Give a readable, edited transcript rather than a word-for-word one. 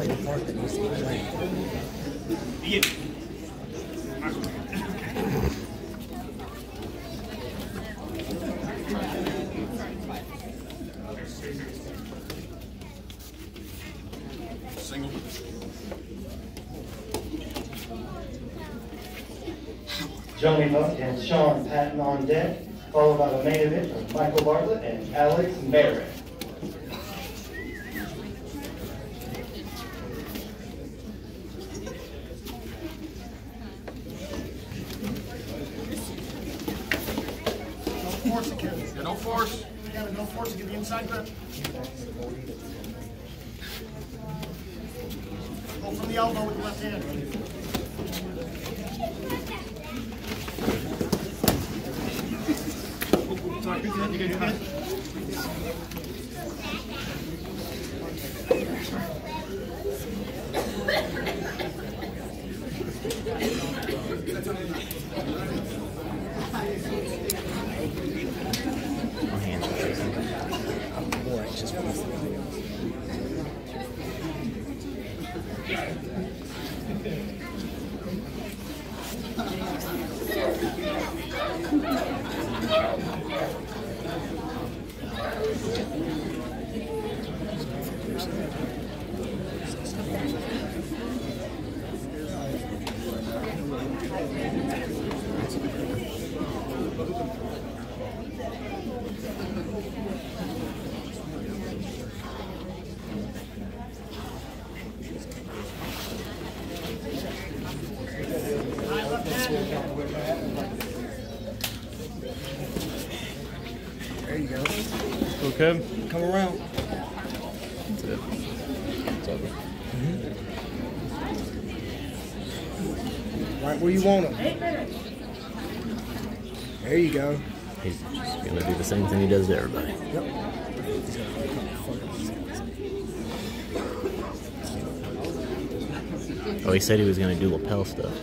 play the part that needs to be played. Single. Johnny Buck and Sean Patton on deck, followed by the main event of Michael Bartlett and Alex Merritt. No force again. Yeah, no force. Yeah, no force to get the inside grip. Go from the elbow with the left hand. Sorry, good hand. You get it. My hands are shaking. I'm more anxious for this than anything else. There you go. Okay. Come around. That's it. It's over. Right where you want him. There you go. He's just gonna do the same thing he does to everybody. Yep. Oh, he said he was gonna do lapel stuff.